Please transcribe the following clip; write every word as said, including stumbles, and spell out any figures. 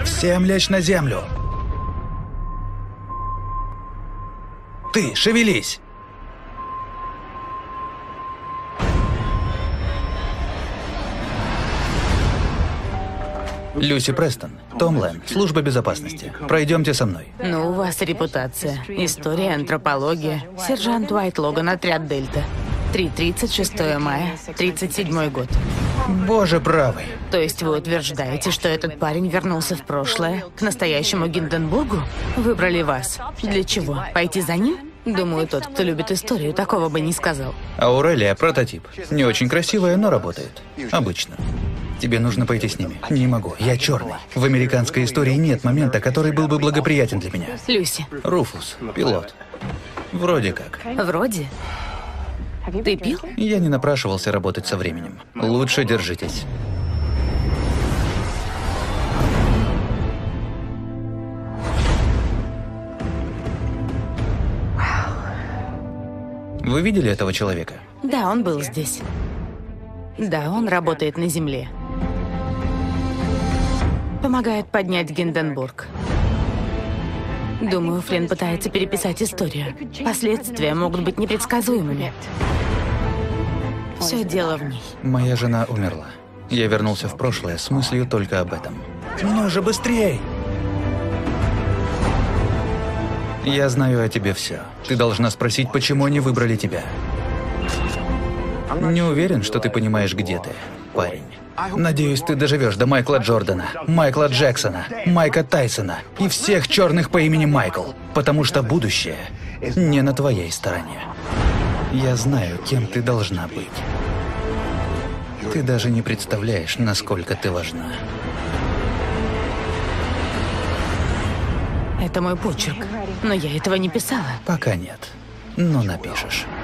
Всем лечь на землю. Ты, шевелись. Люси Престон, Том Лэн, служба безопасности. Пройдемте со мной. Ну, у вас репутация. История, антропология. Сержант Уайт Логан, отряд Дельта. три тридцать шестое мая, тридцать седьмой год. Боже правый. То есть вы утверждаете, что этот парень вернулся в прошлое, к настоящему Гинденбургу? Выбрали вас. Для чего? Пойти за ним? Думаю, тот, кто любит историю, такого бы не сказал. Аурелия — прототип. Не очень красивая, но работает. Обычно. Тебе нужно пойти с ними. Не могу, я черный. В американской истории нет момента, который был бы благоприятен для меня. Люси. Руфус, пилот. Вроде как. Вроде. Ты пил? Я не напрашивался работать со временем. Лучше держитесь. Вы видели этого человека? Да, он был здесь. Да, он работает на земле. Помогает поднять Гинденбург. Думаю, Флинн пытается переписать историю. Последствия могут быть непредсказуемыми. Все дело в ней. Моя жена умерла. Я вернулся в прошлое с мыслью только об этом. Ну же, быстрей! Я знаю о тебе все. Ты должна спросить, почему они выбрали тебя. Не уверен, что ты понимаешь, где ты, парень. Надеюсь, ты доживешь до Майкла Джордана, Майкла Джексона, Майка Тайсона и всех черных по имени Майкл, потому что будущее не на твоей стороне. Я знаю, кем ты должна быть. Ты даже не представляешь, насколько ты важна. Это мой почерк, но я этого не писала. Пока нет, но напишешь.